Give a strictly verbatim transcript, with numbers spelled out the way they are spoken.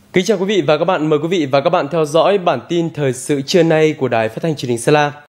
Kính chào quý vị và các bạn, mời quý vị và các bạn theo dõi bản tin thời sự trưa nay của Đài Phát thanh Truyền hình Sơn La.